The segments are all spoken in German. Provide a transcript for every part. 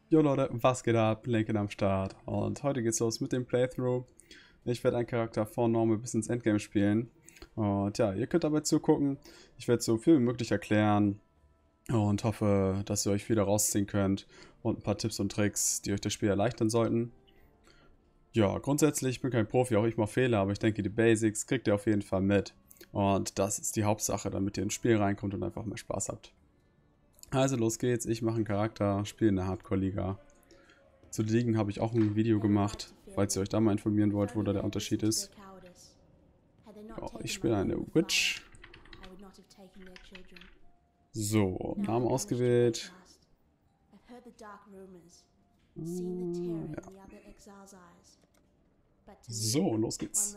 Jo Leute, was geht ab? Linken am Start. Und heute geht's los mit dem Playthrough. Ich werde einen Charakter von Normal bis ins Endgame spielen. Und ja, ihr könnt dabei zugucken. Ich werde so viel wie möglich erklären und hoffe, dass ihr euch wieder rausziehen könnt und ein paar Tipps und Tricks, die euch das Spiel erleichtern sollten. Ja, grundsätzlich, ich bin kein Profi, auch ich mache Fehler, aber ich denke, die Basics kriegt ihr auf jeden Fall mit. Und das ist die Hauptsache, damit ihr ins Spiel reinkommt und einfach mehr Spaß habt. Also los geht's, ich mache einen Charakter, spiele in der Hardcore-Liga. Zu Ligen habe ich auch ein Video gemacht, falls ihr euch da mal informieren wollt, wo da der Unterschied ist. Ja, ich spiele eine Witch. So, Name ausgewählt. Ja. So, los geht's.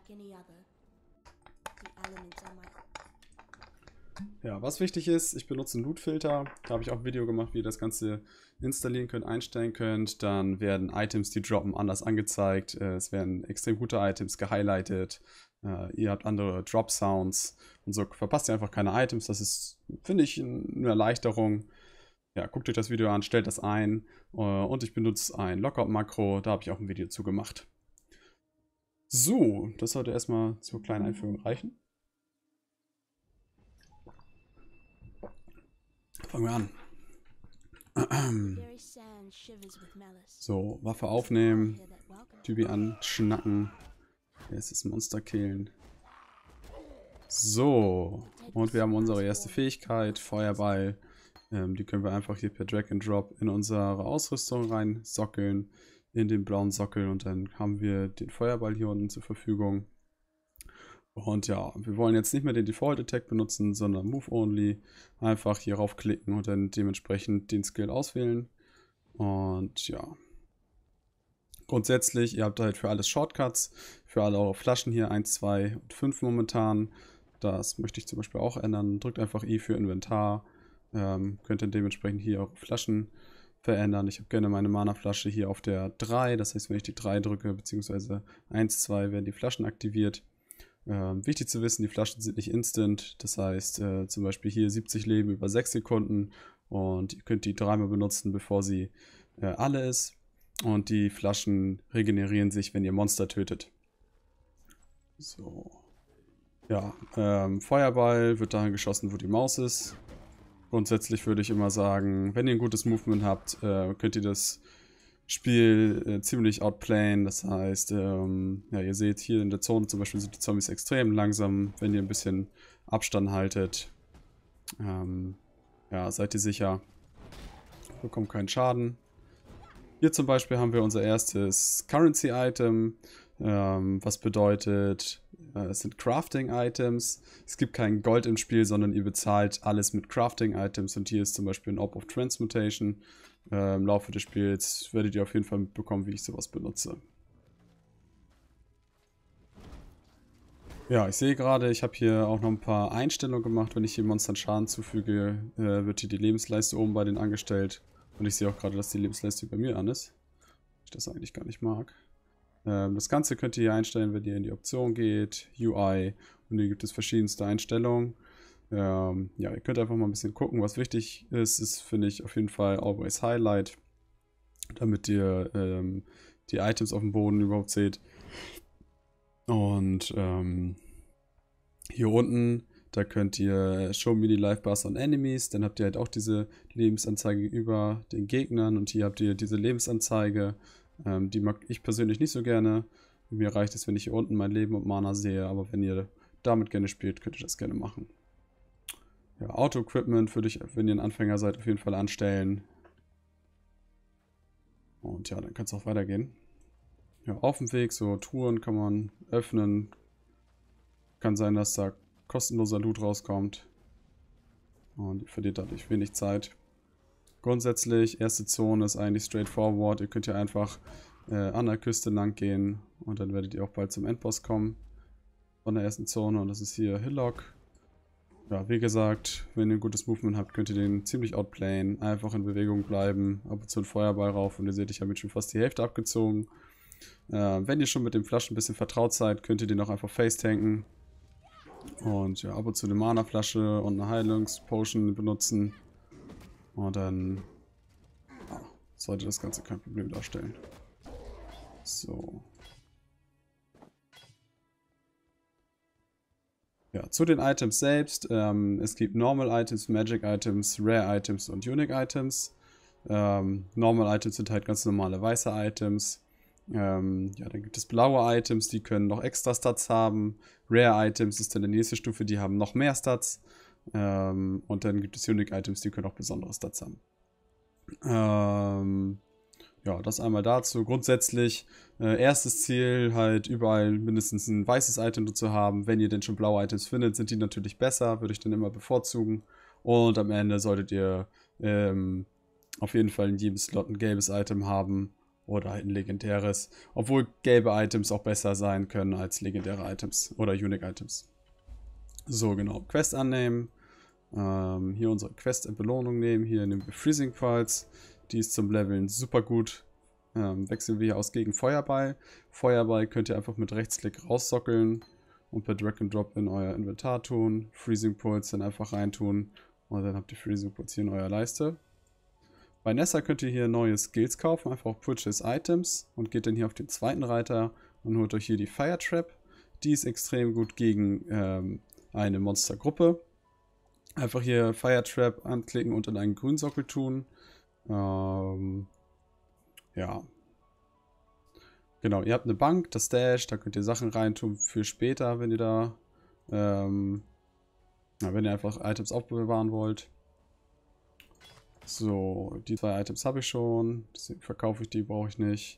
Ja, was wichtig ist, ich benutze einen Loot-Filter. Da habe ich auch ein Video gemacht, wie ihr das Ganze installieren könnt, einstellen könnt. Dann werden Items, die droppen, anders angezeigt. Es werden extrem gute Items gehighlightet. Ihr habt andere Drop-Sounds und so verpasst ihr einfach keine Items. Das ist, finde ich, eine Erleichterung. Ja, guckt euch das Video an, stellt das ein. Und ich benutze ein Lockout-Makro. Da habe ich auch ein Video zu gemacht. So, das sollte erstmal zur kleinen Einführung reichen. Fangen wir an. So, Waffe aufnehmen, Typi anschnacken, erstes Monster killen. So, und wir haben unsere erste Fähigkeit, Feuerball. Die können wir einfach hier per Drag and Drop in unsere Ausrüstung rein sockeln, in den blauen Sockel, und dann haben wir den Feuerball hier unten zur Verfügung. Und ja, wir wollen jetzt nicht mehr den Default Attack benutzen, sondern Move Only. Einfach hier raufklicken und dann dementsprechend den Skill auswählen. Und ja. Grundsätzlich, ihr habt halt für alles Shortcuts, für alle eure Flaschen hier 1, 2 und 5 momentan. Das möchte ich zum Beispiel auch ändern. Drückt einfach I für Inventar. Könnt ihr dementsprechend hier eure Flaschen verändern. Ich habe gerne meine Mana-Flasche hier auf der 3. Das heißt, wenn ich die 3 drücke, beziehungsweise 1, 2, werden die Flaschen aktiviert. Wichtig zu wissen, die Flaschen sind nicht instant, das heißt zum Beispiel hier 70 Leben über 6 Sekunden und ihr könnt die dreimal benutzen, bevor sie alle ist, und die Flaschen regenerieren sich, wenn ihr Monster tötet. So. Ja, Feuerball wird dahin geschossen, wo die Maus ist. Grundsätzlich würde ich immer sagen, wenn ihr ein gutes Movement habt, könnt ihr das Spiel ziemlich outplayen. Das heißt, ja, ihr seht hier in der Zone zum Beispiel sind die Zombies extrem langsam. Wenn ihr ein bisschen Abstand haltet, ja, seid ihr sicher, bekommt keinen Schaden. Hier zum Beispiel haben wir unser erstes Currency-Item, was bedeutet, es sind Crafting-Items. Es gibt kein Gold im Spiel, sondern ihr bezahlt alles mit Crafting-Items. Und hier ist zum Beispiel ein Orb of Transmutation. Im Laufe des Spiels werdet ihr auf jeden Fall mitbekommen, wie ich sowas benutze. Ja, ich sehe gerade, ich habe hier auch noch ein paar Einstellungen gemacht. Wenn ich hier Monstern Schaden zufüge, wird hier die Lebensleiste oben bei denen angestellt. Und ich sehe auch gerade, dass die Lebensleiste bei mir an ist. Ich das eigentlich gar nicht mag. Das Ganze könnt ihr hier einstellen, wenn ihr in die Option geht, UI, und hier gibt es verschiedenste Einstellungen. Ja, ihr könnt einfach mal ein bisschen gucken, was wichtig ist, finde ich auf jeden Fall Always Highlight, damit ihr die Items auf dem Boden überhaupt seht. Und hier unten, da könnt ihr Show Me the Life Bars on Enemies, dann habt ihr halt auch diese Lebensanzeige über den Gegnern, und hier habt ihr diese Lebensanzeige. Die mag ich persönlich nicht so gerne. Mir reicht es, wenn ich hier unten mein Leben und Mana sehe, aber wenn ihr damit gerne spielt, könnt ihr das gerne machen. Ja, Auto-Equipment würde ich, wenn ihr ein Anfänger seid, auf jeden Fall anstellen. Und ja, dann kann es auch weitergehen. Ja, auf dem Weg, so Touren kann man öffnen. Kann sein, dass da kostenloser Loot rauskommt. Und ihr verliert dadurch wenig Zeit. Grundsätzlich, erste Zone ist eigentlich straightforward. Ihr könnt ja einfach an der Küste lang gehen und dann werdet ihr auch bald zum Endboss kommen von der ersten Zone, und das ist hier Hillock. Ja, wie gesagt, wenn ihr ein gutes Movement habt, könnt ihr den ziemlich outplayen. Einfach in Bewegung bleiben, ab und zu ein Feuerball rauf, und ihr seht, ich habe jetzt schon fast die Hälfte abgezogen. Wenn ihr schon mit dem Flaschen ein bisschen vertraut seid, könnt ihr den auch einfach face-tanken. Und ja, ab und zu eine Mana-Flasche und eine Heilungspotion benutzen. Und dann sollte das Ganze kein Problem darstellen. So. Ja, zu den Items selbst. Es gibt Normal Items, Magic Items, Rare Items und Unique Items. Normal Items sind halt ganz normale weiße Items. Ja, dann gibt es blaue Items, die können noch extra Stats haben. Rare Items ist dann die nächste Stufe, die haben noch mehr Stats. Und dann gibt es Unique Items, die können auch besondere Stats haben. Ja, das einmal dazu. Grundsätzlich, erstes Ziel, halt überall mindestens ein weißes Item zu haben. Wenn ihr denn schon blaue Items findet, sind die natürlich besser, würde ich dann immer bevorzugen. Und am Ende solltet ihr auf jeden Fall in jedem Slot ein gelbes Item haben oder halt ein legendäres. Obwohl gelbe Items auch besser sein können als legendäre Items oder Unique Items. So, genau. Quest annehmen. Hier unsere Quest-Belohnung nehmen. Hier nehmen wir Freezing Pulse. Die ist zum Leveln super gut. Wechseln wir hier aus gegen Feuerball. Feuerball könnt ihr einfach mit Rechtsklick raussockeln und per Drag and Drop in euer Inventar tun. Freezing Pulse dann einfach reintun und dann habt ihr Freezing Pulse hier in eurer Leiste. Bei Nessa könnt ihr hier neue Skills kaufen, einfach auf Purchase Items und geht dann hier auf den zweiten Reiter und holt euch hier die Fire Trap. Die ist extrem gut gegen eine Monstergruppe. Einfach hier Fire Trap anklicken und in einen grünen Sockel tun. Ja. Genau, ihr habt eine Bank, das Dash, da könnt ihr Sachen reintun für später, wenn ihr da, wenn ihr einfach Items aufbewahren wollt. So, die 2 Items habe ich schon, deswegen verkaufe ich die, brauche ich nicht.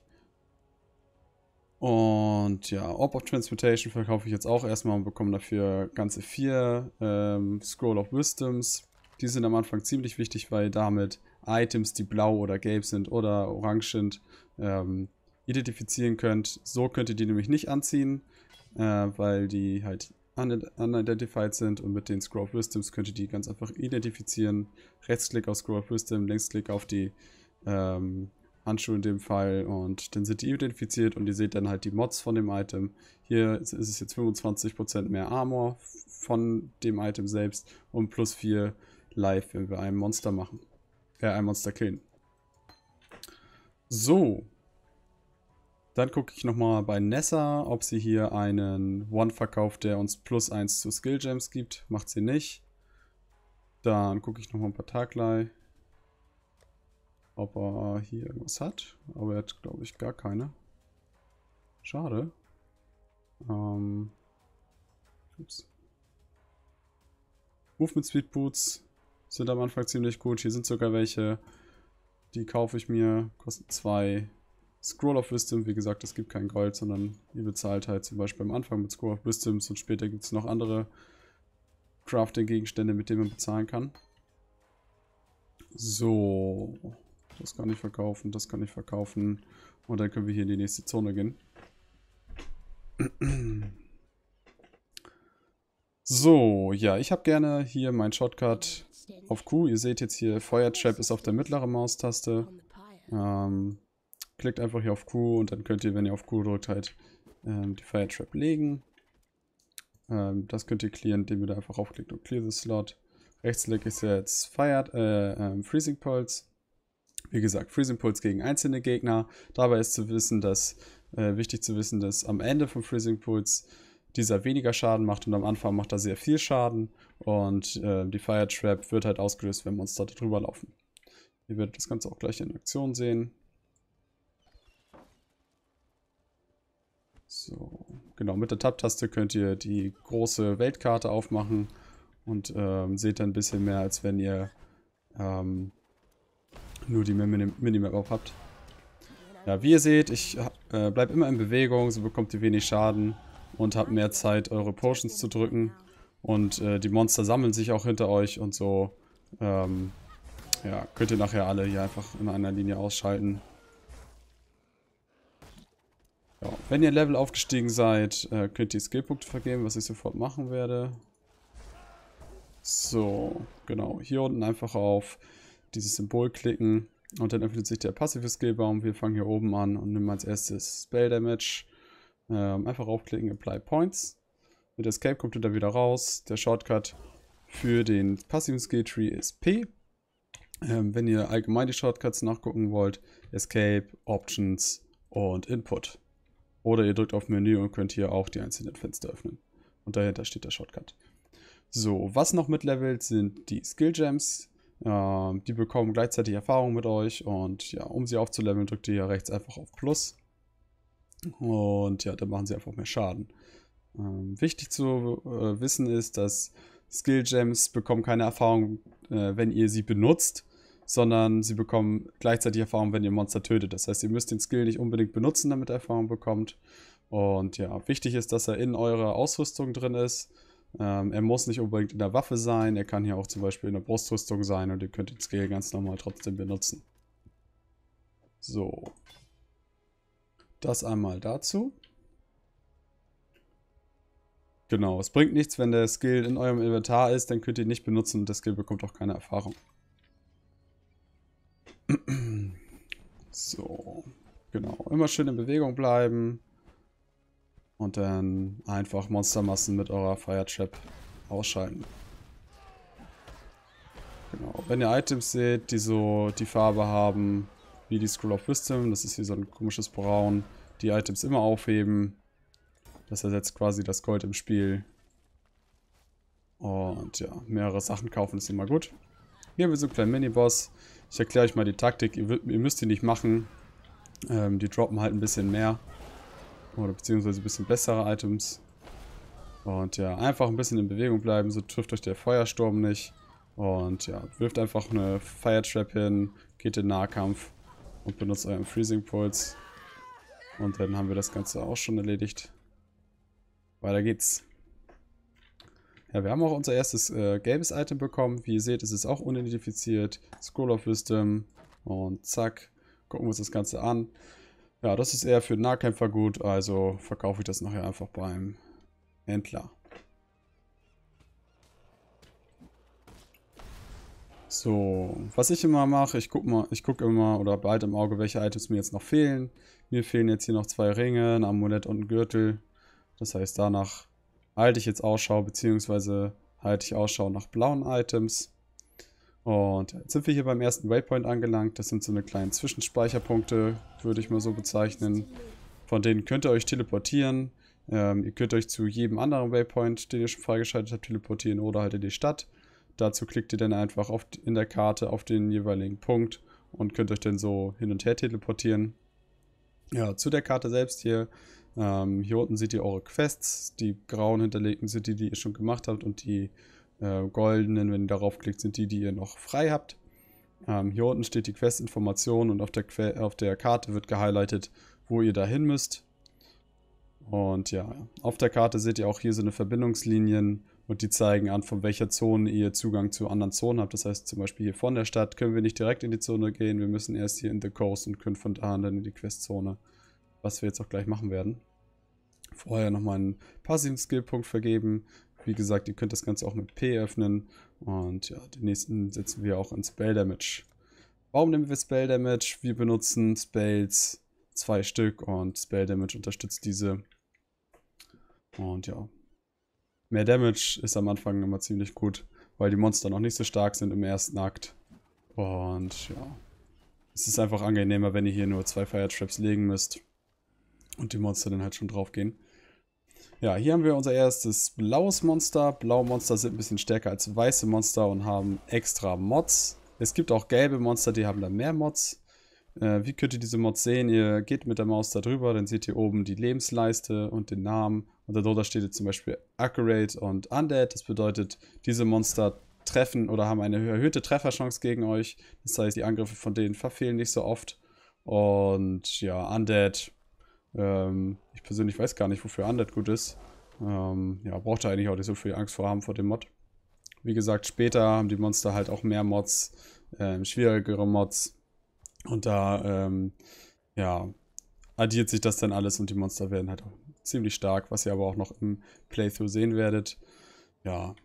Und ja, Orb of Transmutation verkaufe ich jetzt auch erstmal und bekomme dafür ganze 4 Scroll of Wisdoms. Die sind am Anfang ziemlich wichtig, weil damit Items, die blau oder gelb sind oder orange sind, identifizieren könnt. So könnt ihr die nämlich nicht anziehen, weil die halt unidentified sind, und mit den Scroll of Wisdoms könnt ihr die ganz einfach identifizieren. Rechtsklick auf Scroll of Wisdom, Linksklick auf die Handschuhe in dem Fall, und dann sind die identifiziert und ihr seht dann halt die Mods von dem Item. Hier ist es jetzt 25% mehr Armor von dem Item selbst und plus 4 Life, wenn wir ein Monster machen. Ein Monster killen. So. Dann gucke ich nochmal bei Nessa, ob sie hier einen One verkauft, der uns plus 1 zu Skill Gems gibt. Macht sie nicht. Dann gucke ich nochmal ein paar Taglei, ob er hier irgendwas hat. Aber er hat, glaube ich, gar keine. Schade. Ups. Movement Speed Boots sind am Anfang ziemlich gut. Hier sind sogar welche, die kaufe ich mir. Kosten 2. Scroll of Wisdom, wie gesagt, es gibt kein Gold, sondern ihr bezahlt halt zum Beispiel am Anfang mit Scroll of Wisdoms und später gibt es noch andere Crafting-Gegenstände, mit denen man bezahlen kann. So, das kann ich verkaufen, das kann ich verkaufen, und dann können wir hier in die nächste Zone gehen. So, ja, ich habe gerne hier mein Shortcut auf Q. Ihr seht jetzt hier, Fire Trap ist auf der mittleren Maustaste. Klickt einfach hier auf Q und dann könnt ihr, wenn ihr auf Q drückt, halt die Fire Trap legen. Das könnt ihr clearen, indem ihr da einfach raufklickt und clear the slot. Rechtsklick ist jetzt Freezing Pulse. Wie gesagt, Freezing Pulse gegen einzelne Gegner. Dabei ist zu wissen, wichtig zu wissen, dass am Ende von Freezing Pulse dieser weniger Schaden macht und am Anfang macht er sehr viel Schaden. Und die Fire Trap wird halt ausgelöst, wenn Monster drüber laufen. Ihr werdet das Ganze auch gleich in Aktion sehen. So, genau, mit der Tab-Taste könnt ihr die große Weltkarte aufmachen und seht dann ein bisschen mehr, als wenn ihr nur die Minimap auf habt. Ja, wie ihr seht, ich bleibe immer in Bewegung, so bekommt ihr wenig Schaden und habt mehr Zeit, eure Potions zu drücken. Und die Monster sammeln sich auch hinter euch und so ja, könnt ihr nachher alle hier einfach in einer Linie ausschalten. Ja, wenn ihr Level aufgestiegen seid, könnt ihr Skillpunkte vergeben, was ich sofort machen werde. So, genau. Hier unten einfach auf dieses Symbol klicken und dann öffnet sich der passive Skillbaum. Wir fangen hier oben an und nehmen als erstes Spell Damage. Einfach aufklicken, Apply Points. Mit Escape kommt ihr da wieder raus. Der Shortcut für den passiven Skilltree ist P. Wenn ihr allgemein die Shortcuts nachgucken wollt, Escape, Options und Input. Oder ihr drückt auf Menü und könnt hier auch die einzelnen Fenster öffnen. Und dahinter steht der Shortcut. So, was noch mitlevelt, sind die Skill Gems. Die bekommen gleichzeitig Erfahrung mit euch. Und ja, um sie aufzuleveln, drückt ihr hier rechts einfach auf Plus. Und ja, dann machen sie einfach mehr Schaden. Wichtig zu wissen ist, dass Skill Gems bekommen keine Erfahrung, wenn ihr sie benutzt, sondern sie bekommen gleichzeitig Erfahrung, wenn ihr Monster tötet. Das heißt, ihr müsst den Skill nicht unbedingt benutzen, damit ihr Erfahrung bekommt. Und ja, wichtig ist, dass er in eurer Ausrüstung drin ist. Er muss nicht unbedingt in der Waffe sein. Er kann hier auch zum Beispiel in der Brustrüstung sein und ihr könnt den Skill ganz normal trotzdem benutzen. So. Das einmal dazu. Genau, es bringt nichts, wenn der Skill in eurem Inventar ist, dann könnt ihr ihn nicht benutzen und der Skill bekommt auch keine Erfahrung. So, genau, immer schön in Bewegung bleiben und dann einfach Monstermassen mit eurer Fire Trap ausschalten. Genau, wenn ihr Items seht, die so die Farbe haben wie die Scroll of Wisdom, das ist hier so ein komisches Braun, die Items immer aufheben. Das ersetzt quasi das Gold im Spiel. Und ja, mehrere Sachen kaufen ist immer gut. Hier haben wir so einen kleinen Mini-Boss. Ich erkläre euch mal die Taktik. Ihr müsst die nicht machen. Die droppen halt ein bisschen mehr. Oder beziehungsweise ein bisschen bessere Items. Und ja, einfach ein bisschen in Bewegung bleiben. So trifft euch der Feuersturm nicht. Und ja, wirft einfach eine Fire Trap hin. Geht in Nahkampf. Und benutzt euren Freezing Pulse. Und dann haben wir das Ganze auch schon erledigt. Weiter geht's. Ja, wir haben auch unser erstes gelbes Item bekommen. Wie ihr seht, ist es auch unidentifiziert. Scroll of Wisdom. Und zack. Gucken wir uns das Ganze an. Ja, das ist eher für Nahkämpfer gut. Also verkaufe ich das nachher einfach beim Händler. So, was ich immer mache, ich gucke immer oder behalte im Auge, welche Items mir jetzt noch fehlen. Mir fehlen jetzt hier noch 2 Ringe, ein Amulett und ein Gürtel. Das heißt, danach halte ich jetzt Ausschau, beziehungsweise halte ich Ausschau nach blauen Items. Und jetzt sind wir hier beim ersten Waypoint angelangt. Das sind so eine kleinen Zwischenspeicherpunkte, würde ich mal so bezeichnen. Von denen könnt ihr euch teleportieren. Ihr könnt euch zu jedem anderen Waypoint, den ihr schon freigeschaltet habt, teleportieren oder halt in die Stadt. Dazu klickt ihr dann einfach in der Karte auf den jeweiligen Punkt und könnt euch dann so hin und her teleportieren. Ja, zu der Karte selbst hier. Hier unten seht ihr eure Quests. Die grauen hinterlegten sind die ihr schon gemacht habt und die goldenen, wenn ihr darauf klickt, sind die ihr noch frei habt. Hier unten steht die Quest-Information und auf der Karte wird gehighlightet, wo ihr dahin müsst. Und ja, auf der Karte seht ihr auch hier so eine Verbindungslinien und die zeigen an, von welcher Zone ihr Zugang zu anderen Zonen habt. Das heißt zum Beispiel hier von der Stadt können wir nicht direkt in die Zone gehen, wir müssen erst hier in The Coast und können von da dann in die Questzone, was wir jetzt auch gleich machen werden. Vorher nochmal einen passiven Skillpunkt vergeben. Wie gesagt, ihr könnt das Ganze auch mit P öffnen. Und ja, den nächsten setzen wir auch in Spell Damage. Warum nehmen wir Spell Damage? Wir benutzen Spells 2 Stück und Spell Damage unterstützt diese. Und ja, mehr Damage ist am Anfang immer ziemlich gut, weil die Monster noch nicht so stark sind im ersten Akt. Und ja, es ist einfach angenehmer, wenn ihr hier nur 2 Fire Traps legen müsst und die Monster dann halt schon drauf gehen. Ja, hier haben wir unser erstes blaues Monster. Blaue Monster sind ein bisschen stärker als weiße Monster und haben extra Mods. Es gibt auch gelbe Monster, die haben dann mehr Mods. Wie könnt ihr diese Mods sehen? Ihr geht mit der Maus da drüber, dann seht ihr oben die Lebensleiste und den Namen. Und darunter steht jetzt zum Beispiel Accurate und Undead. Das bedeutet, diese Monster treffen oder haben eine erhöhte Trefferchance gegen euch. Das heißt, die Angriffe von denen verfehlen nicht so oft. Und ja, Undead. Ich persönlich weiß gar nicht, wofür Undead gut ist. Ja, braucht ihr eigentlich auch nicht so viel Angst vor haben vor dem Mod. Wie gesagt, später haben die Monster halt auch mehr Mods, schwierigere Mods. Und da, ja, addiert sich das dann alles und die Monster werden halt auch ziemlich stark, was ihr aber auch noch im Playthrough sehen werdet. Ja.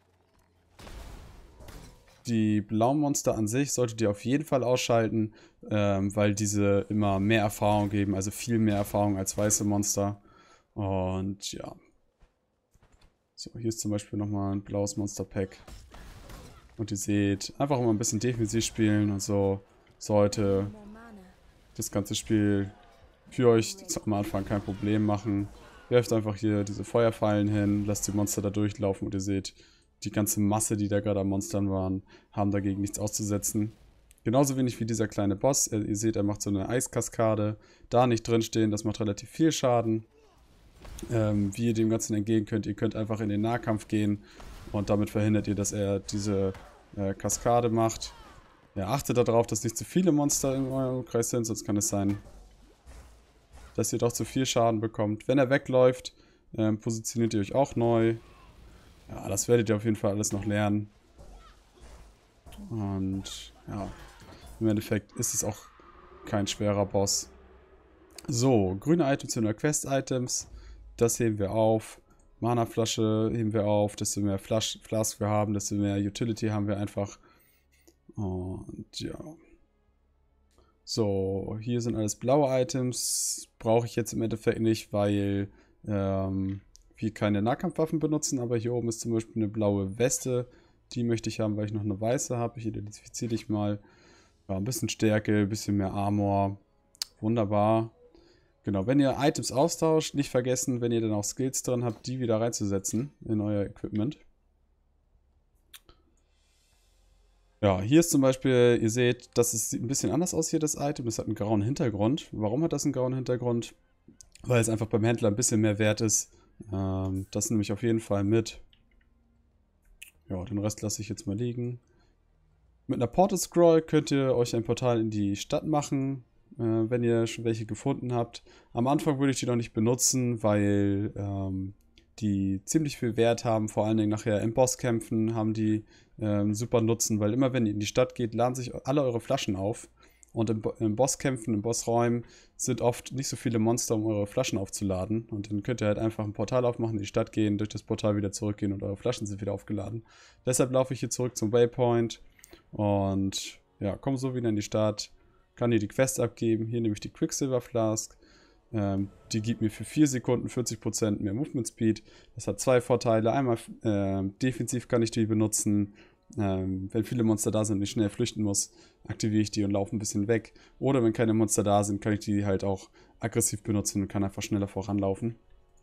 Die blauen Monster an sich solltet ihr auf jeden Fall ausschalten, weil diese immer mehr Erfahrung geben, also viel mehr Erfahrung als weiße Monster. Und ja. So, hier ist zum Beispiel nochmal ein blaues Monster-Pack. Und ihr seht, einfach immer ein bisschen defensiv spielen und so sollte das ganze Spiel für euch am Anfang kein Problem machen. Werft einfach hier diese Feuerpfeilen hin, lasst die Monster da durchlaufen und ihr seht, die ganze Masse, die da gerade an Monstern waren, haben dagegen nichts auszusetzen. Genauso wenig wie dieser kleine Boss. Ihr seht, er macht so eine Eiskaskade. Da nicht drinstehen, das macht relativ viel Schaden. Wie ihr dem Ganzen entgehen könnt, ihr könnt einfach in den Nahkampf gehen und damit verhindert ihr, dass er diese Kaskade macht. Ja, achtet darauf, dass nicht zu viele Monster in eurem Kreis sind, sonst kann es sein, dass ihr doch zu viel Schaden bekommt. Wenn er wegläuft, positioniert ihr euch auch neu. Ja, das werdet ihr auf jeden Fall alles noch lernen. Und ja, im Endeffekt ist es auch kein schwerer Boss. So, grüne Items sind nur Quest-Items. Das heben wir auf. Mana-Flasche heben wir auf. Desto mehr Flask wir haben, desto mehr Utility haben wir einfach. Und ja. So, hier sind alles blaue Items. Brauche ich jetzt im Endeffekt nicht, weil wir keine Nahkampfwaffen benutzen. Aber hier oben ist zum Beispiel eine blaue Weste. Die möchte ich haben, weil ich noch eine weiße habe. Ich identifiziere dich mal. Ja, ein bisschen Stärke, ein bisschen mehr Armor. Wunderbar. Genau, wenn ihr Items austauscht, nicht vergessen, wenn ihr dann auch Skills drin habt, die wieder reinzusetzen in euer Equipment. Ja, hier ist zum Beispiel, ihr seht, das sieht ein bisschen anders aus hier, das Item. Das hat einen grauen Hintergrund. Warum hat das einen grauen Hintergrund? Weil es einfach beim Händler ein bisschen mehr wert ist. Das nehme ich auf jeden Fall mit. Ja, den Rest lasse ich jetzt mal liegen. Mit einer Portal Scroll könnt ihr euch ein Portal in die Stadt machen, wenn ihr schon welche gefunden habt. Am Anfang würde ich die noch nicht benutzen, weil die ziemlich viel Wert haben. Vor allen Dingen nachher im Bosskämpfen haben die super Nutzen, weil immer wenn ihr in die Stadt geht, laden sich alle eure Flaschen auf. Und im Bosskämpfen, im Bossräumen sind oft nicht so viele Monster, um eure Flaschen aufzuladen. Und dann könnt ihr halt einfach ein Portal aufmachen, in die Stadt gehen, durch das Portal wieder zurückgehen und eure Flaschen sind wieder aufgeladen. Deshalb laufe ich hier zurück zum Waypoint und ja, komme so wieder in die Stadt, kann hier die Quest abgeben. Hier nehme ich die Quicksilver Flask. Die gibt mir für 4 Sekunden 40% mehr Movement Speed. Das hat zwei Vorteile. Einmal defensiv kann ich die benutzen. Wenn viele Monster da sind und ich schnell flüchten muss, aktiviere ich die und laufe ein bisschen weg. Oder wenn keine Monster da sind, kann ich die halt auch aggressiv benutzen und kann einfach schneller voranlaufen.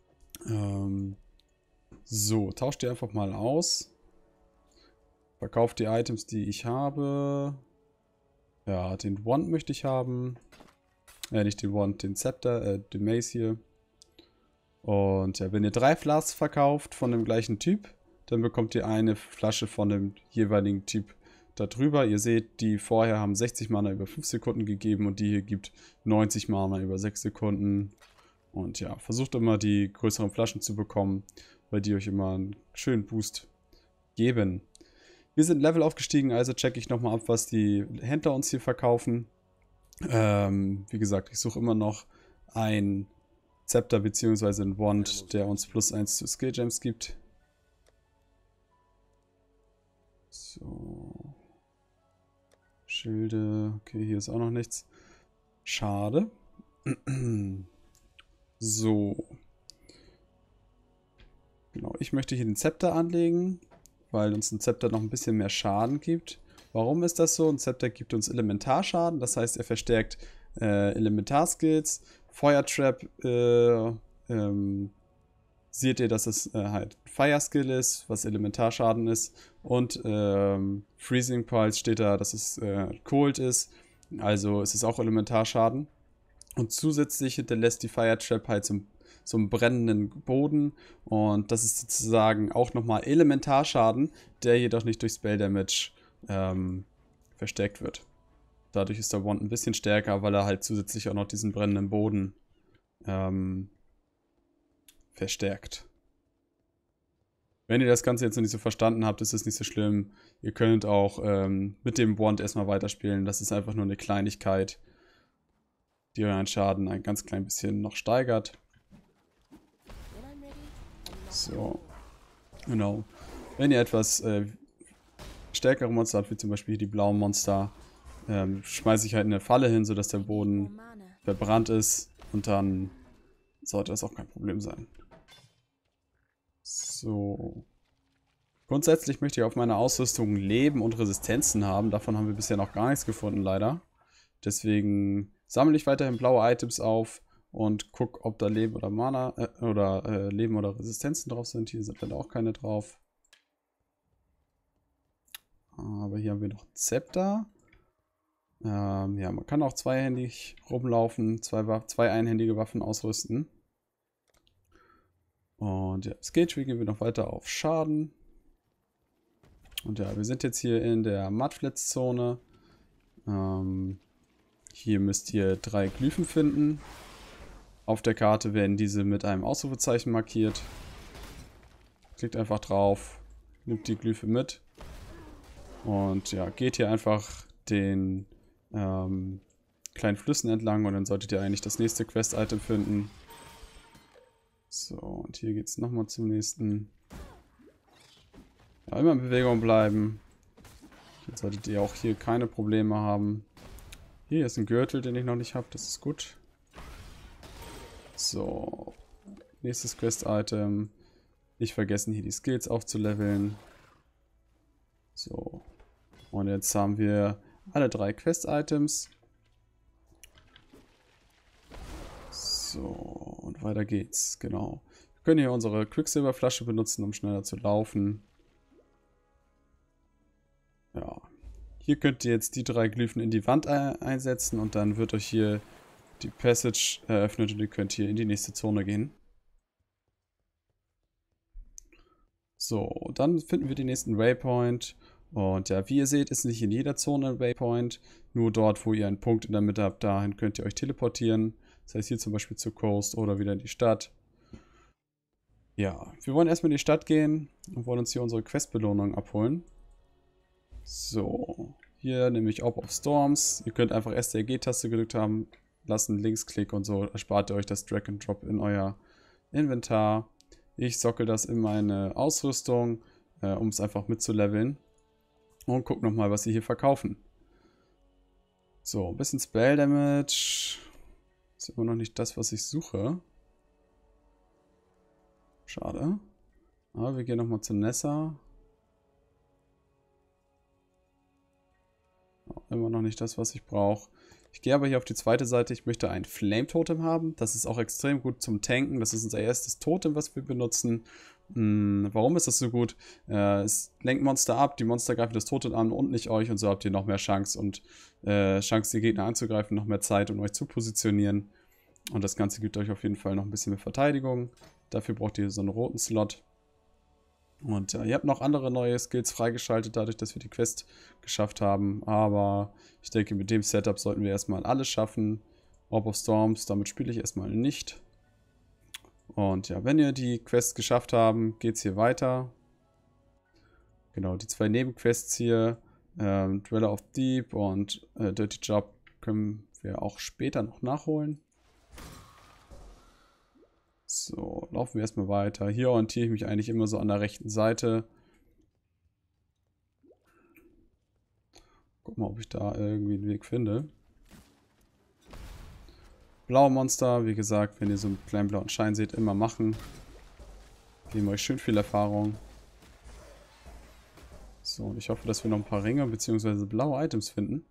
So, tauscht die einfach mal aus. Verkauft die Items, die ich habe. Ja, den Wand möchte ich haben. Nicht den Wand, den Scepter, den Mace hier. Und ja, wenn ihr 3 Flasks verkauft von dem gleichen Typ, dann bekommt ihr eine Flasche von dem jeweiligen Typ da drüber. Ihr seht, die vorher haben 60 Mana über 5 Sekunden gegeben und die hier gibt 90 Mana über 6 Sekunden. Und ja, versucht immer die größeren Flaschen zu bekommen, weil die euch immer einen schönen Boost geben. Wir sind Level aufgestiegen, also checke ich nochmal ab, was die Händler uns hier verkaufen. Wie gesagt, ich suche immer noch ein Zepter bzw. ein Wand, der uns +1 zu Skill Gems gibt. So. Schilde. Okay, hier ist auch noch nichts. Schade. So. Genau, ich möchte hier den Zepter anlegen, weil uns ein Zepter noch ein bisschen mehr Schaden gibt. Warum ist das so? Ein Zepter gibt uns Elementarschaden, das heißt, er verstärkt Elementarskills. Feuertrap seht ihr, dass es halt Fire Skill ist, was Elementarschaden ist. Und Freezing Pulse steht da, dass es Cold ist. Also es ist auch Elementarschaden. Und zusätzlich hinterlässt die Fire Trap halt so einen brennenden Boden. Und das ist sozusagen auch nochmal Elementarschaden, der jedoch nicht durch Spell Damage verstärkt wird. Dadurch ist der Wand ein bisschen stärker, weil er halt zusätzlich auch noch diesen brennenden Boden verstärkt. Wenn ihr das Ganze jetzt noch nicht so verstanden habt, ist es nicht so schlimm. Ihr könnt auch mit dem Wand erstmal weiterspielen. Das ist einfach nur eine Kleinigkeit, die euren Schaden ein ganz klein bisschen noch steigert. So. Genau. Wenn ihr etwas stärkere Monster habt, wie zum Beispiel die blauen Monster, schmeiße ich halt eine Falle hin, sodass der Boden verbrannt ist. Und dann sollte das auch kein Problem sein. So. Grundsätzlich möchte ich auf meiner Ausrüstung Leben und Resistenzen haben. Davon haben wir bisher noch gar nichts gefunden, leider. Deswegen sammle ich weiterhin blaue Items auf und gucke, ob da Leben oder Mana Leben oder Resistenzen drauf sind. Hier sind leider auch keine drauf. Aber hier haben wir noch Zepter. Ja, man kann auch zweihändig rumlaufen, zwei einhändige Waffen ausrüsten. Und ja, Skilltree gehen wir noch weiter auf Schaden. Und ja, wir sind jetzt hier in der Mudflats-Zone. Hier müsst ihr 3 Glyphen finden. Auf der Karte werden diese mit einem Ausrufezeichen markiert. Klickt einfach drauf, nimmt die Glyphe mit. Und ja, geht hier einfach den kleinen Flüssen entlang und dann solltet ihr eigentlich das nächste Quest-Item finden. So, und hier geht es nochmal zum nächsten. Ja, immer in Bewegung bleiben. Jetzt solltet ihr auch hier keine Probleme haben. Hier ist ein Gürtel, den ich noch nicht habe, das ist gut. So, nächstes Quest-Item. Nicht vergessen, hier die Skills aufzuleveln. So, und jetzt haben wir alle 3 Quest-Items. So, und weiter geht's, genau. Wir können hier unsere Quicksilver-Flasche benutzen, um schneller zu laufen. Ja, hier könnt ihr jetzt die 3 Glyphen in die Wand einsetzen und dann wird euch hier die Passage eröffnet und ihr könnt hier in die nächste Zone gehen. So, dann finden wir den nächsten Waypoint. Und ja, wie ihr seht, ist nicht in jeder Zone ein Waypoint. Nur dort, wo ihr einen Punkt in der Mitte habt, dahin könnt ihr euch teleportieren. Das heißt hier zum Beispiel zur Coast oder wieder in die Stadt. Ja, wir wollen erstmal in die Stadt gehen und wollen uns hier unsere Questbelohnung abholen. So, hier nämlich Orb of Storms. Ihr könnt einfach erst die RG-Taste gedrückt haben lassen, Linksklick und so erspart ihr euch das Drag and Drop in euer Inventar. Ich sockel das in meine Ausrüstung, um es einfach mitzuleveln. Und guck nochmal, was sie hier verkaufen. So, ein bisschen Spell Damage. Ist immer noch nicht das, was ich suche. Schade. Aber wir gehen nochmal zu Nessa. Immer noch nicht das, was ich brauche. Ich gehe aber hier auf die zweite Seite. Ich möchte ein Flame Totem haben. Das ist auch extrem gut zum Tanken. Das ist unser erstes Totem, was wir benutzen. Warum ist das so gut? Es lenkt Monster ab. Die Monster greifen das Totem an und nicht euch. Und so habt ihr noch mehr Chance und Chance, die Gegner anzugreifen. Noch mehr Zeit, um euch zu positionieren. Und das Ganze gibt euch auf jeden Fall noch ein bisschen mehr Verteidigung. Dafür braucht ihr so einen roten Slot. Und ihr habt noch andere neue Skills freigeschaltet, dadurch, dass wir die Quest geschafft haben. Aber ich denke, mit dem Setup sollten wir erstmal alles schaffen. Orb of Storms, damit spiele ich erstmal nicht. Und ja, wenn ihr die Quest geschafft haben, geht es hier weiter. Genau, die 2 Nebenquests hier, Dweller of Deep und Dirty Job, können wir auch später noch nachholen. So, laufen wir erstmal weiter. Hier orientiere ich mich eigentlich immer so an der rechten Seite. Guck mal, ob ich da irgendwie einen Weg finde. Blaue Monster, wie gesagt, wenn ihr so einen kleinen blauen Schein seht, immer machen. Geben euch schön viel Erfahrung. So, und ich hoffe, dass wir noch ein paar Ringe bzw. blaue Items finden.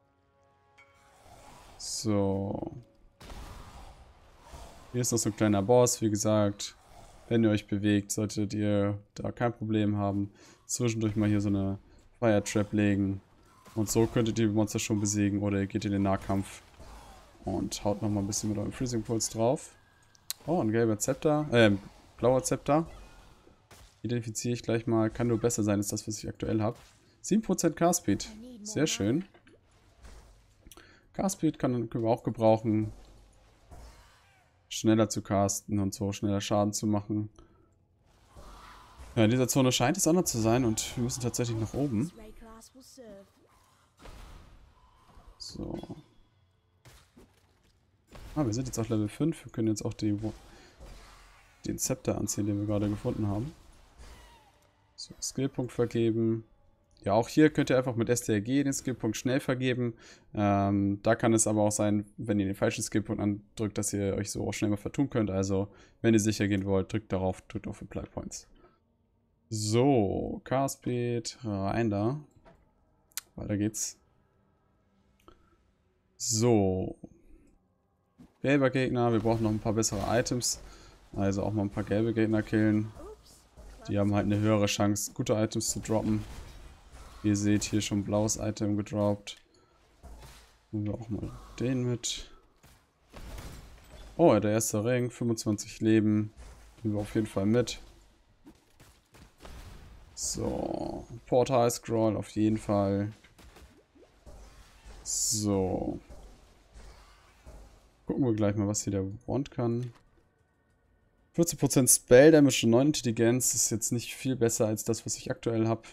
So. Hier ist noch so ein kleiner Boss, wie gesagt. Wenn ihr euch bewegt, solltet ihr da kein Problem haben. Zwischendurch mal hier so eine Fire Trap legen. Und so könntet ihr die Monster schon besiegen. Oder ihr geht in den Nahkampf und haut nochmal ein bisschen mit eurem Freezing Pulse drauf. Oh, ein gelber Zepter. Blauer Zepter. Identifiziere ich gleich mal. Kann nur besser sein als das, was ich aktuell habe. 7% Carspeed. Sehr schön. Carspeed können wir auch gebrauchen. Schneller zu casten und so schneller Schaden zu machen. Ja, in dieser Zone scheint es anders zu sein und wir müssen tatsächlich nach oben. So. Ah, wir sind jetzt auf Level 5. Wir können jetzt auch den Zepter anziehen, den wir gerade gefunden haben. So, Skillpunkt vergeben. Ja, auch hier könnt ihr einfach mit STRG den Skillpunkt schnell vergeben. Da kann es aber auch sein, wenn ihr den falschen Skillpunkt andrückt, dass ihr euch so auch schnell mal vertun könnt. Also, wenn ihr sicher gehen wollt, drückt auf Apply Points. So, Carspeed, rein da. Weiter geht's. So. Gelber Gegner, wir brauchen noch ein paar bessere Items. Also auch mal ein paar gelbe Gegner killen. Die haben halt eine höhere Chance, gute Items zu droppen. Ihr seht hier schon blaues Item gedroppt. Nehmen wir auch mal den mit. Oh, der erste Ring, 25 Leben. Nehmen wir auf jeden Fall mit. So, Portal Scroll auf jeden Fall. So. Gucken wir gleich mal, was hier der Wand kann. 14% Spell Damage und 9 Intelligenz ist jetzt nicht viel besser als das, was ich aktuell habe.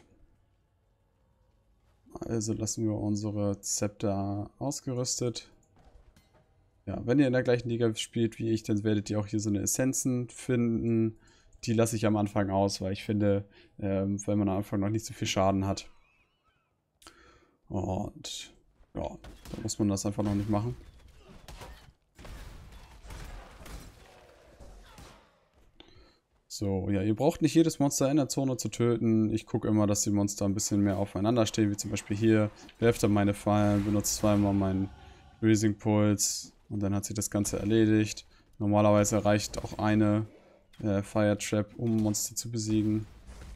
Also lassen wir unsere Zepter ausgerüstet. Ja, wenn ihr in der gleichen Liga spielt wie ich, dann werdet ihr auch hier so eine Essenzen finden. Die lasse ich am Anfang aus, weil ich finde, weil man am Anfang noch nicht so viel Schaden hat. Und ja, da muss man das einfach noch nicht machen. So, ja, ihr braucht nicht jedes Monster in der Zone zu töten. Ich gucke immer, dass die Monster ein bisschen mehr aufeinander stehen, wie zum Beispiel hier. Werft dann meine Fallen, benutzt zweimal meinen Freezing Pulse und dann hat sich das Ganze erledigt. Normalerweise reicht auch eine Fire Trap, um Monster zu besiegen.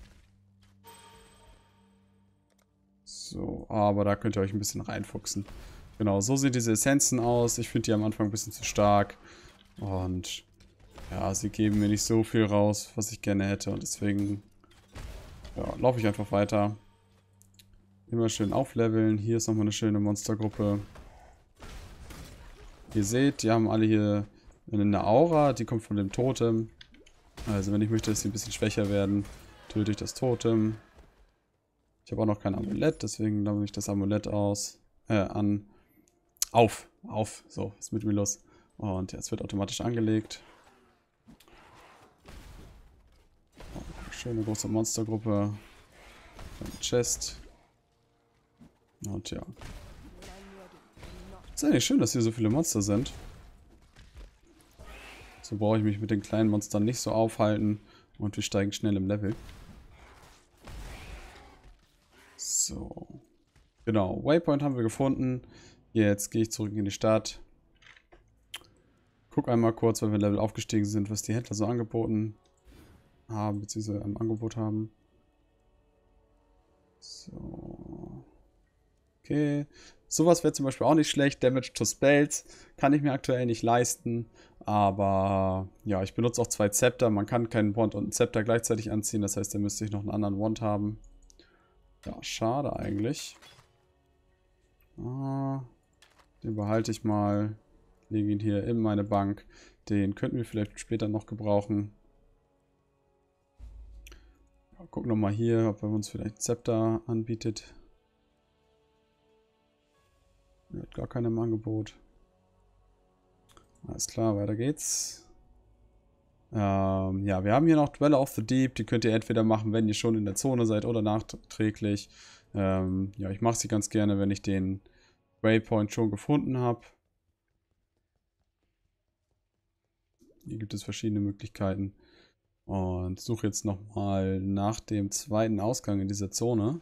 So, aber da könnt ihr euch ein bisschen reinfuchsen. Genau, so sehen diese Essenzen aus. Ich finde die am Anfang ein bisschen zu stark. Und ja, sie geben mir nicht so viel raus, was ich gerne hätte. Und deswegen ja, laufe ich einfach weiter. Immer schön aufleveln. Hier ist nochmal eine schöne Monstergruppe. Ihr seht, die haben alle hier eine Aura. Die kommt von dem Totem. Also wenn ich möchte, dass sie ein bisschen schwächer werden, töte ich das Totem. Ich habe auch noch kein Amulett, deswegen lasse ich das Amulett an. Auf. So, ist mit mir los. Und ja, es wird automatisch angelegt. Schöne große Monstergruppe. Chest. Und ja. Ist eigentlich schön, dass hier so viele Monster sind. So brauche ich mich mit den kleinen Monstern nicht so aufhalten. Und wir steigen schnell im Level. So. Genau, Waypoint haben wir gefunden. Jetzt gehe ich zurück in die Stadt. Guck einmal kurz, weil wir Level aufgestiegen sind, was die Händler so angeboten haben, beziehungsweise im Angebot haben. So. Okay. Sowas wäre zum Beispiel auch nicht schlecht. Damage to Spells kann ich mir aktuell nicht leisten. Aber ja, ich benutze auch 2 Zepter. Man kann keinen Wand und einen Zepter gleichzeitig anziehen. Das heißt, da müsste ich noch einen anderen Wand haben. Ja, schade eigentlich. Den behalte ich mal. Lege ihn hier in meine Bank. Den könnten wir vielleicht später noch gebrauchen. Ja, gucken nochmal hier, ob er uns vielleicht Zepter anbietet. Er hat gar keine im Angebot. Alles klar, weiter geht's. Ja, wir haben hier noch Dweller of the Deep. Die könnt ihr entweder machen, wenn ihr schon in der Zone seid oder nachträglich. Ja, ich mache sie ganz gerne, wenn ich den Waypoint schon gefunden habe. Hier gibt es verschiedene Möglichkeiten. Und suche jetzt nochmal nach dem zweiten Ausgang in dieser Zone.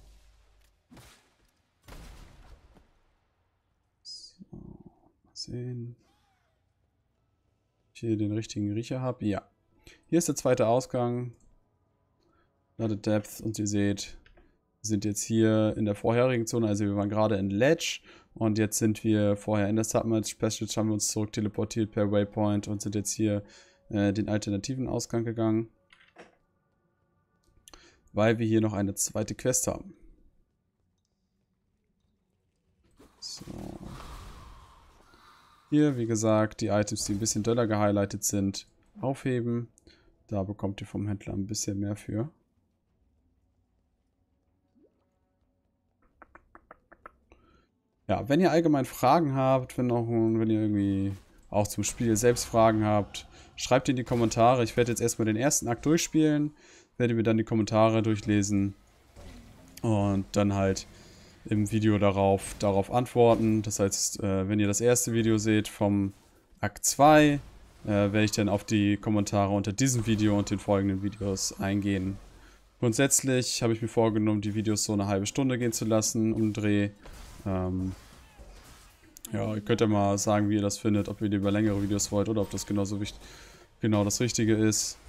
So, mal sehen. Ob ich hier den richtigen Riecher habe. Ja. Hier ist der zweite Ausgang. Flooded Depth. Und ihr seht, wir sind jetzt hier in der vorherigen Zone. Also wir waren gerade in Ledge. Und jetzt sind wir vorher in der Submerged Passage, haben wir uns zurück teleportiert per Waypoint und sind jetzt hier den alternativen Ausgang gegangen. Weil wir hier noch eine zweite Quest haben. So. Hier, wie gesagt, die Items, die ein bisschen doller gehighlightet sind, aufheben. Da bekommt ihr vom Händler ein bisschen mehr für. Ja, wenn ihr allgemein Fragen habt, wenn ihr irgendwie auch zum Spiel selbst Fragen habt, schreibt in die Kommentare. Ich werde jetzt erstmal den ersten Akt durchspielen, werde mir dann die Kommentare durchlesen und dann halt im Video darauf antworten. Das heißt, wenn ihr das erste Video seht vom Akt 2, werde ich dann auf die Kommentare unter diesem Video und den folgenden Videos eingehen. Grundsätzlich habe ich mir vorgenommen, die Videos so eine halbe Stunde gehen zu lassen um den Dreh. Ja, ihr könnt ja mal sagen, wie ihr das findet, ob ihr lieber längere Videos wollt oder ob das genauso wichtig, genau das Richtige ist.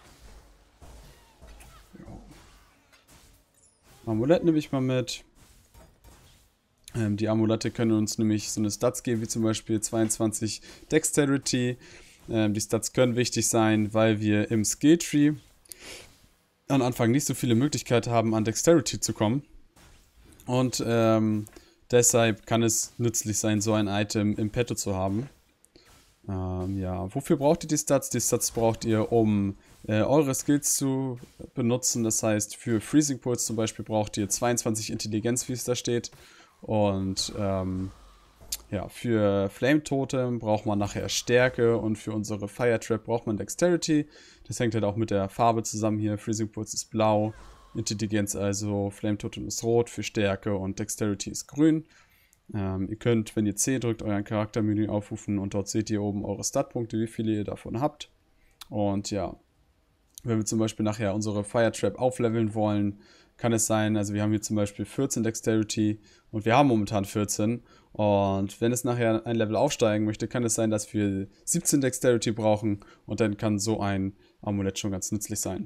Ja. Amulett nehme ich mal mit. Die Amulette können uns nämlich so eine Stats geben, wie zum Beispiel 22 Dexterity. Die Stats können wichtig sein, weil wir im Skilltree am Anfang nicht so viele Möglichkeiten haben, an Dexterity zu kommen. Und deshalb kann es nützlich sein, so ein Item im Petto zu haben. Ja, wofür braucht ihr die Stats? Die Stats braucht ihr, um eure Skills zu benutzen. Das heißt, für Freezing Pulse zum Beispiel braucht ihr 22 Intelligenz, wie es da steht. Und ja, für Flame Totem braucht man nachher Stärke und für unsere Fire Trap braucht man Dexterity. Das hängt halt auch mit der Farbe zusammen hier. Freezing Pulse ist blau, Intelligenz also, Flame Totem ist rot für Stärke und Dexterity ist grün. Ihr könnt, wenn ihr C drückt, euren Charaktermenü aufrufen und dort seht ihr oben eure Statpunkte, wie viele ihr davon habt. Und ja, wenn wir zum Beispiel nachher unsere Fire Trap aufleveln wollen, kann es sein, also wir haben hier zum Beispiel 14 Dexterity und wir haben momentan 14. Und wenn es nachher ein Level aufsteigen möchte, kann es sein, dass wir 17 Dexterity brauchen und dann kann so ein Amulett schon ganz nützlich sein.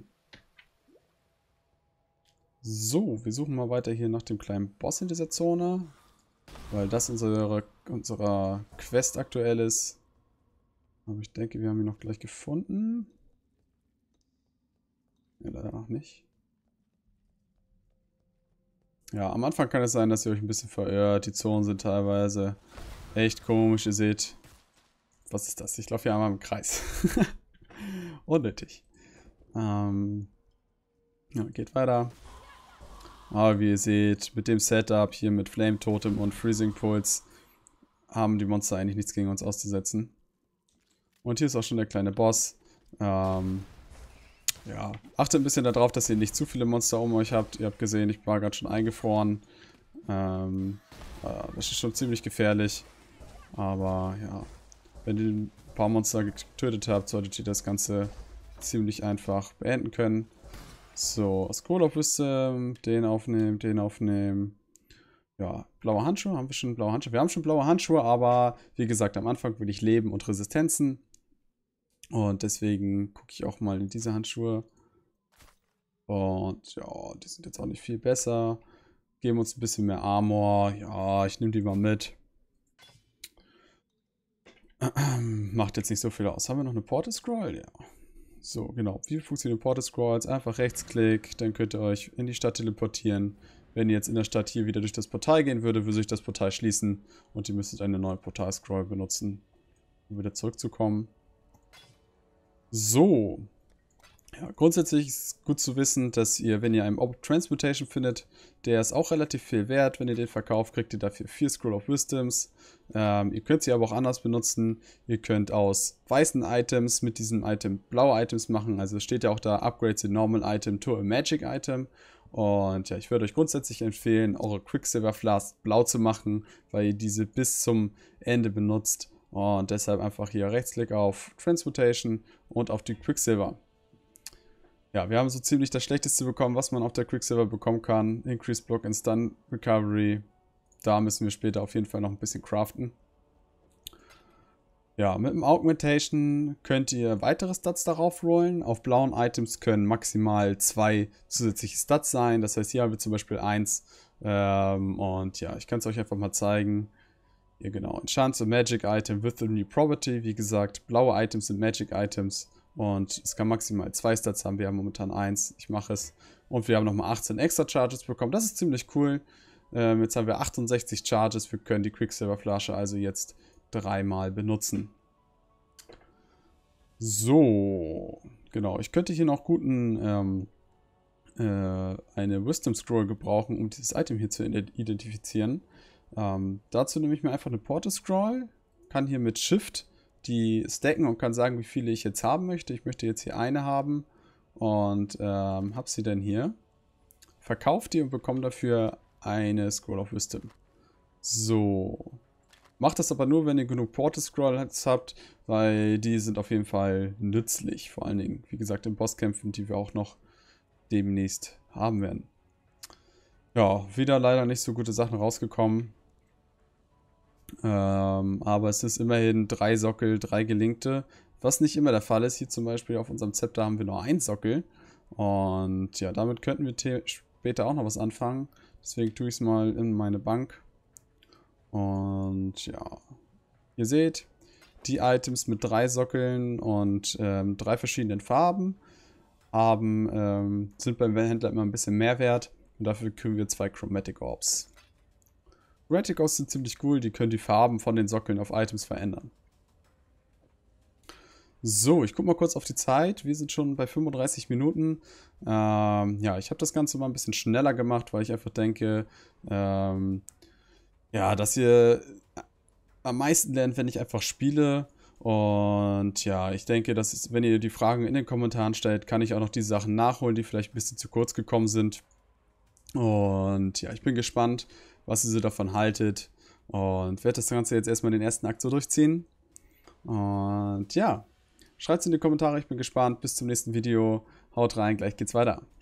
So, wir suchen mal weiter hier nach dem kleinen Boss in dieser Zone, weil das unsere Quest aktuell ist. Aber ich denke, wir haben ihn noch gleich gefunden. Ja, leider noch nicht. Ja, am Anfang kann es sein, dass ihr euch ein bisschen verirrt. Die Zonen sind teilweise echt komisch. Ihr seht, was ist das? Ich laufe hier einmal im Kreis. Unnötig. Ja, geht weiter. Aber wie ihr seht, mit dem Setup hier mit Flame Totem und Freezing Pulse haben die Monster eigentlich nichts gegen uns auszusetzen. Und hier ist auch schon der kleine Boss. Ja, achtet ein bisschen darauf, dass ihr nicht zu viele Monster um euch habt. Ihr habt gesehen, ich war gerade schon eingefroren. Das ist schon ziemlich gefährlich. Aber ja, wenn ihr ein paar Monster getötet habt, solltet ihr das Ganze ziemlich einfach beenden können. So, Scroll of Wisdom, den aufnehmen, den aufnehmen. Ja, blaue Handschuhe, haben wir schon blaue Handschuhe? Wir haben schon blaue Handschuhe, aber wie gesagt, am Anfang will ich Leben und Resistenzen. Und deswegen gucke ich auch mal in diese Handschuhe. Und ja, die sind jetzt auch nicht viel besser. Geben uns ein bisschen mehr Armor. Ja, ich nehme die mal mit. Macht jetzt nicht so viel aus. Haben wir noch eine Portal Scroll? Ja. So, genau. Wie funktionieren Portal Scrolls? Einfach Rechtsklick, dann könnt ihr euch in die Stadt teleportieren. Wenn ihr jetzt in der Stadt hier wieder durch das Portal gehen würde, würde sich das Portal schließen und ihr müsstet eine neue Portal Scroll benutzen, um wieder zurückzukommen. So. Ja, grundsätzlich ist es gut zu wissen, dass ihr, wenn ihr einen Orb Transmutation findet, der ist auch relativ viel wert. Wenn ihr den verkauft, kriegt ihr dafür 4 Scroll of Wisdoms. Ihr könnt sie aber auch anders benutzen. Ihr könnt aus weißen Items mit diesem Item blaue Items machen. Also steht ja auch da, upgrade the normal item to a magic item. Und ja, ich würde euch grundsätzlich empfehlen, eure Quicksilver Flask blau zu machen, weil ihr diese bis zum Ende benutzt. Und deshalb einfach hier Rechtsklick auf Transmutation und auf die Quicksilver. Ja, wir haben so ziemlich das Schlechteste bekommen, was man auf der Quicksilver bekommen kann. Increased Block and Stun Recovery. Da müssen wir später auf jeden Fall noch ein bisschen craften. Ja, mit dem Augmentation könnt ihr weitere Stats darauf rollen. Auf blauen Items können maximal 2 zusätzliche Stats sein. Das heißt, hier haben wir zum Beispiel 1. Und ja, ich kann es euch einfach mal zeigen. Hier genau, Enchant a Magic Item with a new property. Wie gesagt, blaue Items sind Magic Items. Und es kann maximal 2 Stats haben. Wir haben momentan 1. Ich mache es. Und wir haben nochmal 18 extra Charges bekommen. Das ist ziemlich cool. Jetzt haben wir 68 Charges. Wir können die Quicksilver Flasche also jetzt 3-mal benutzen. So. Genau. Ich könnte hier noch eine Wisdom Scroll gebrauchen, um dieses Item hier zu identifizieren. Dazu nehme ich mir einfach eine Portal Scroll. Kann hier mit Shift die stacken und kann sagen, wie viele ich jetzt haben möchte. Ich möchte jetzt hier eine haben und habe sie dann hier. Verkauft die und bekomme dafür eine Scroll of Wisdom. So. Macht das aber nur, wenn ihr genug Portal Scrolls habt, weil die sind auf jeden Fall nützlich. Vor allen Dingen, wie gesagt, in Bosskämpfen, die wir auch noch demnächst haben werden. Ja, wieder leider nicht so gute Sachen rausgekommen. Aber es ist immerhin 3 Sockel, 3 gelinkte, was nicht immer der Fall ist. Hier zum Beispiel auf unserem Zepter haben wir nur 1 Sockel. Und ja, damit könnten wir später auch noch was anfangen. Deswegen tue ich es mal in meine Bank. Und ja, ihr seht, die Items mit 3 Sockeln und 3 verschiedenen Farben sind beim Händler immer ein bisschen mehr wert. Und dafür kriegen wir 2 Chromatic Orbs. Chromatic Orbs sind ziemlich cool, die können die Farben von den Sockeln auf Items verändern. So, ich gucke mal kurz auf die Zeit. Wir sind schon bei 35 Minuten. Ja, ich habe das Ganze mal ein bisschen schneller gemacht, weil ich einfach denke, ja, dass ihr am meisten lernt, wenn ich einfach spiele. Und ja, ich denke, wenn ihr die Fragen in den Kommentaren stellt, kann ich auch noch die Sachen nachholen, die vielleicht ein bisschen zu kurz gekommen sind. Und ja, ich bin gespannt, was ihr so davon haltet. Und werde das Ganze jetzt erstmal den ersten Akt so durchziehen. Und ja, schreibt es in die Kommentare, ich bin gespannt. Bis zum nächsten Video. Haut rein, gleich geht's weiter.